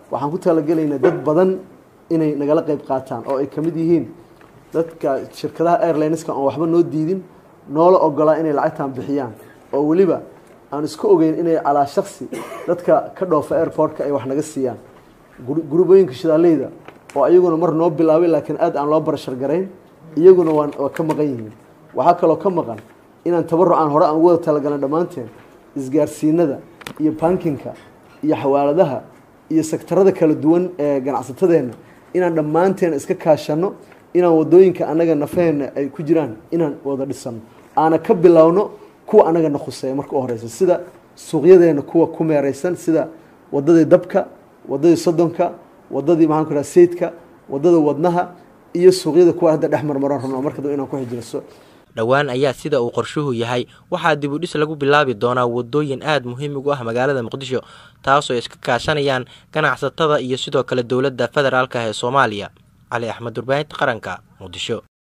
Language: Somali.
waxaan ku talagelaynaa dad badan inay nagala qayb qaataan oo ay kamid yihiin dadka shirkadaha airlineska oo waxba noo diidin noola ogolaa inay lacagtan bixiyaan oo waliba aan isku ogeyn inay ala shakhsi dadka ka dhoofa airportka ay wax naga siiyaan gurubooyinka shidaaleyda oo ayaguna mar noo bilaabay laakiin aad aan loo barashar garayn iyaguna waan ka maqan yihiin waxa kale oo ka maqan inaan tabarucaan hore aan wada talagalnay dhamaanteen isgaarsiinada iyo bankinka iyo xawaaladaha iyo sektarada kala duwan ee ganacsatadeena inaan dhamaanteen iska kaashano inaan wadooyinka anaga nafeena ay ku jiraan inaan wada dhisano aana ka bilowno kuwa anaga naxusay marka u horeysa sida suuqyadeena kuwa ku meereysan sida wadada dabka wadada sodonka wadadii maxaan ku raraa seedka wadada wadnaha iyo suuqyada kuwa hadda dhexmarmaran rabno marka inaan ku xijirso dhawaan ayaa sida uu qorshuhu yahay waxaa dib u dhis lagu bilaabi doonaa wadooyin aad muhiim ugu ah magaalada Muqdisho taasoo iska kaashanayaan ganacsatada iyo sidoo kale dawladda federaalka ee Soomaaliya. Ali Axmed Durbayd qaranka Muqdisho.